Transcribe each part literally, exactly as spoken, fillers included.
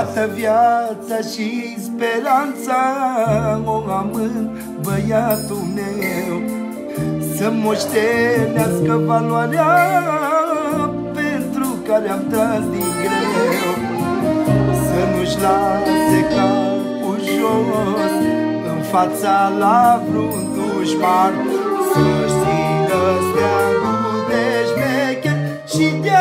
Toată viața și speranța o am în băiatul meu, să moștenească valoarea pentru care am tras din greu, să nu-și lase capul jos în fața la vreun dușman, să-și țină steagul de șmecher și de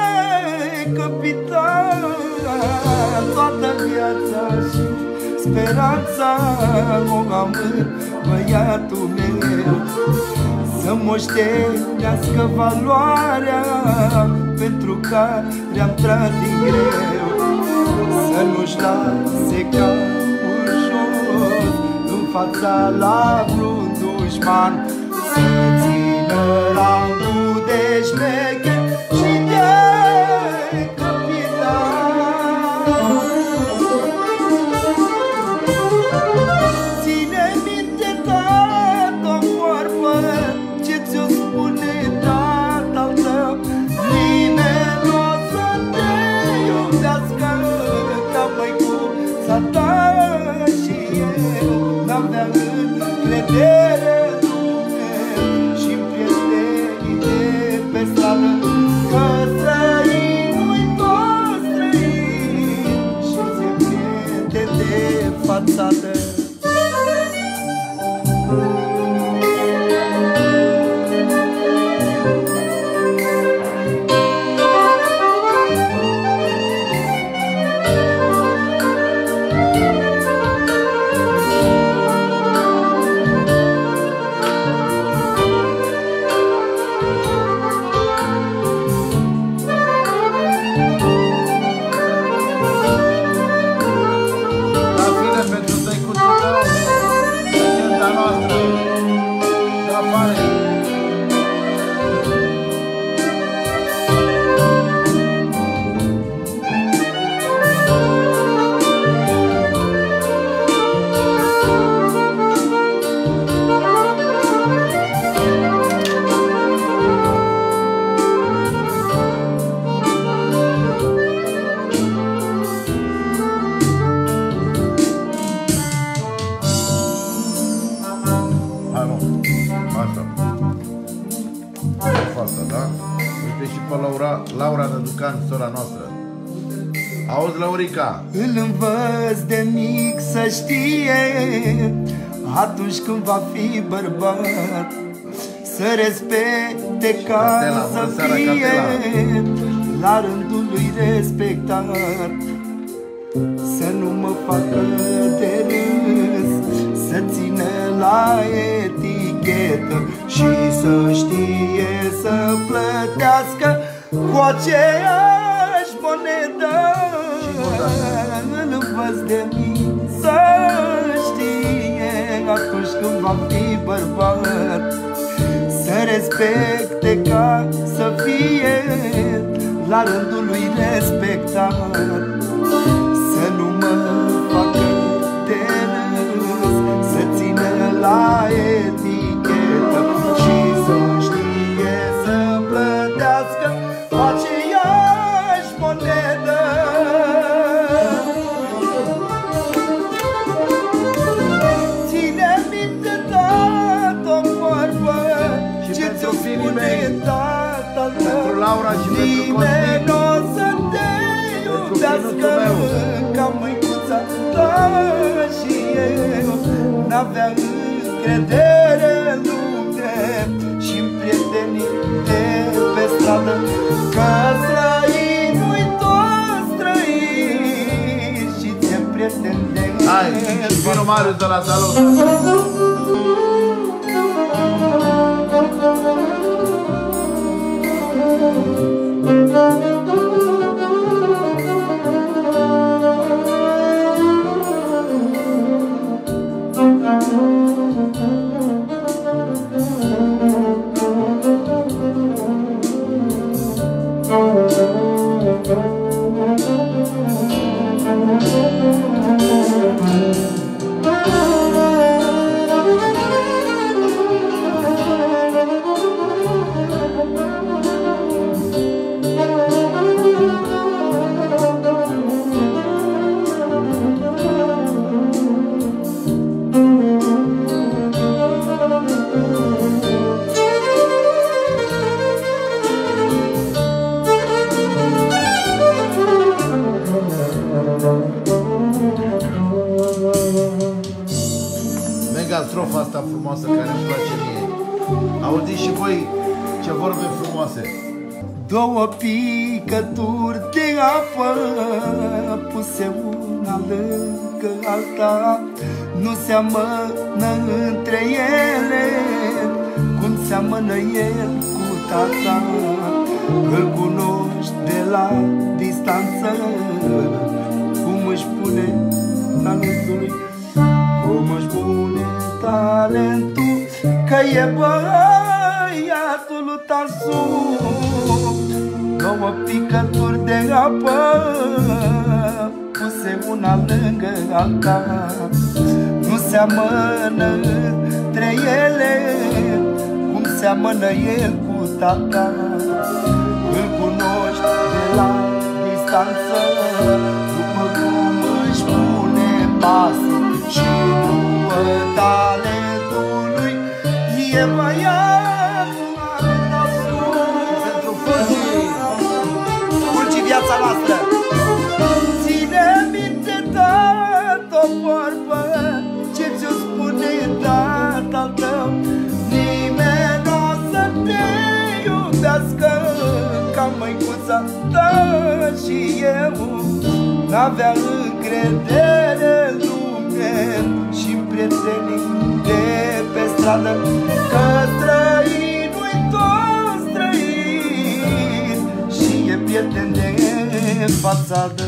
capitan. Toată viața și speranța o am în băiatul meu, să moștenească valoarea pentru care am tras din greu, să nu-și lase capul jos în fața la vreun dușman, să țină rangul de șmecher și de încredere în lume și-n prietenii de pe stradă, că străinul-i tot străin și-ți-e prieten de fațadă. Laura Năducan, sora noastră. Auzi, Laurica? Îl învăț de mic să știe, atunci când va fi bărbat, să respecte ca să fie la rândul lui respectat, să nu mă facă de râs, să țină la etichetă și să știe să plătească cu aceeași monedă. Îl învăț de mine să știe, atunci când va fi bărbat, să respecte ca să fie la rândul lui respectat, să nu mă facă de râs, să țină la etichetă și să știe să plătească aceeași monedă. Ține minte, tată, vorbă ce ți-o spune tatăl tău, nimeni n-o să te iubească ca măicuța ta și eu. N-avea încredere în lume și-n prietenii de pe stradă, că străinul-i tot străin și ți-e prieten de el. Hai, și vinul Marius de la Salut. frumoasă care îmi place mie. Auziți și voi ce vorbe frumoase. Două picături de apă puse una lângă alta, nu seamănă între ele cum seamănă el cu tata. Îl cunoști de la distanță, cum își pune talentul, cum își pune talentul, că e băiatul lui Tarsu. Două picături de apă puse una lângă alta, nu seamănă între ele cum seamănă el cu tata. Îl cunoști de la distanță, după cum își pune pasul și după talentul lui. E băiatul pentru Fulgi, Fulgi viața noastră. Ține minte, tată, o vorbă ce ți-o spune tatăl tău: nimeni n-o să te iubească ca măicuța ta. Și eu n-avea încredere în lume și-n prietenii de pe stradă, că străinul-i tot străin și e prieten de fațadă.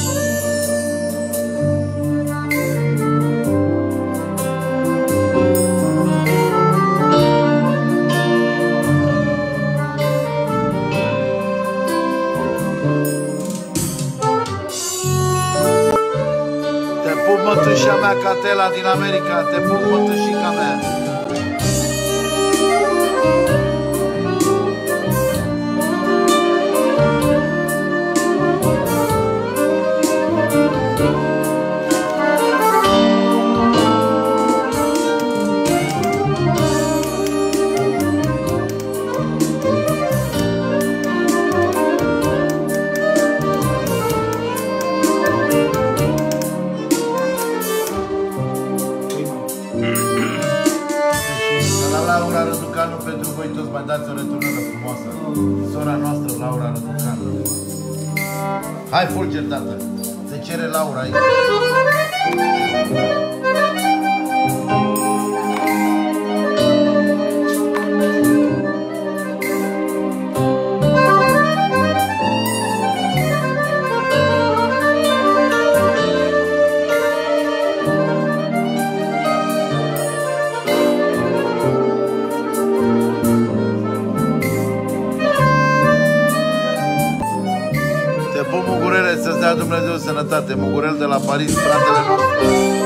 Mătușa mea, Catela din America, te pup, mătușica mea. Laura Răducanu, pentru voi toți mai dați o returnare frumoasă. Sora noastră, Laura Răducanu. Hai, Fulger, tată! Se cere Laura aici. Să-ți dea Dumnezeu sănătate, Mugurel de la Paris, fratele nostru.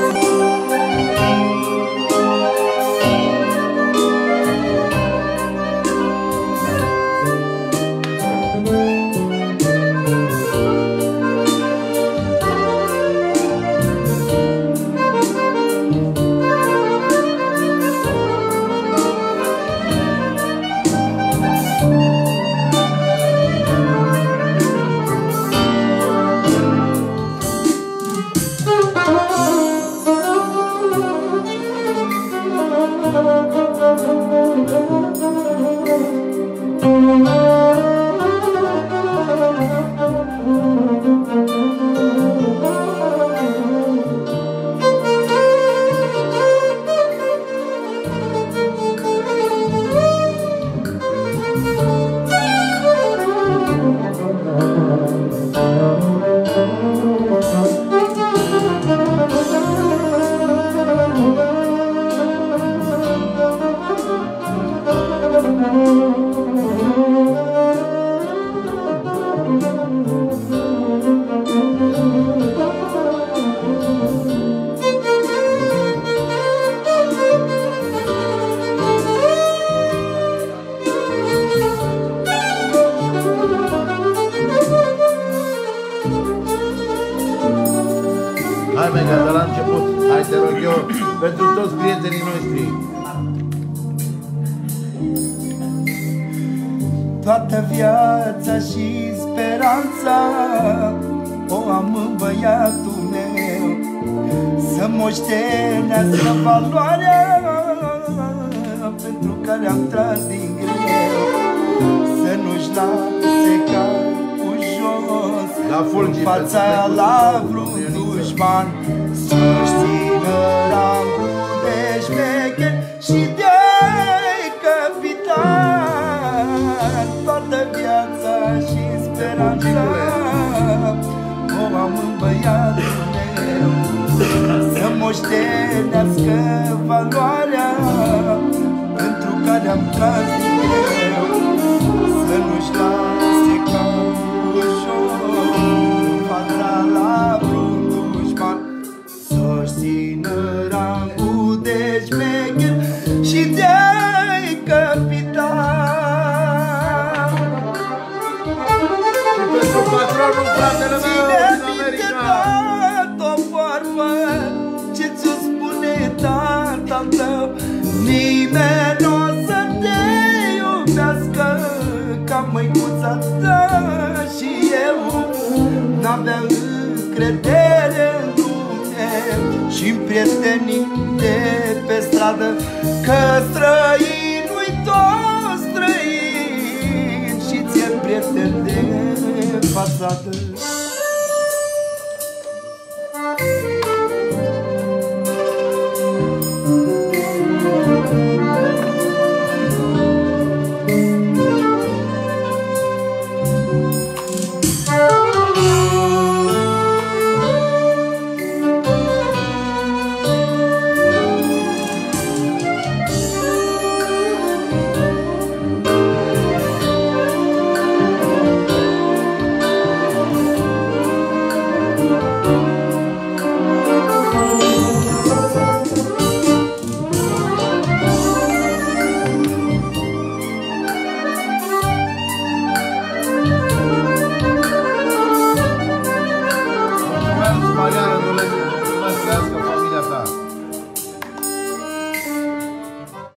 Hai, Mega, de la început. Hai, te rog eu, pentru toți prietenii noștri. Toată viața și speranța o am în băiatul meu, să moștenească valoarea care am tras din greu să nu-și lase capul jos în fața la vreun dușman, să-și țină rangul de șmecher și de-ai capitan. Toată viața și speranța o am în băiatul meu, să moștenească valoarea pentru care am tras din greu, să nu-și lase capul jos în fața la vreun dușman, să-și țină rangul de șmecher și de-ai capitan. Și pentru patronul fratele meu din America, o vorbă ce ți-o spune tatăl tău: nimeni n-o să te iubească ca măicuța ta. Și eu n-aveam încredere în lume și-n prietenii de pe stradă, că străinul-i tot străin și ți-e prieten de fațadă.